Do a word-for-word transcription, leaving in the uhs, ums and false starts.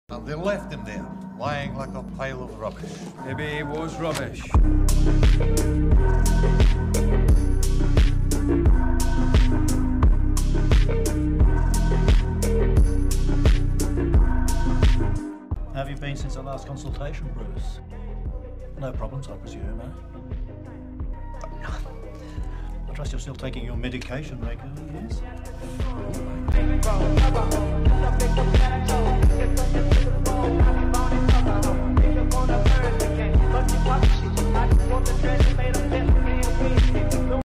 And they left him there, lying like a pile of rubbish. Maybe he was rubbish. How have you been since our last consultation, Bruce? No problems, I presume, eh? I trust you're still taking your medication regularly, yes?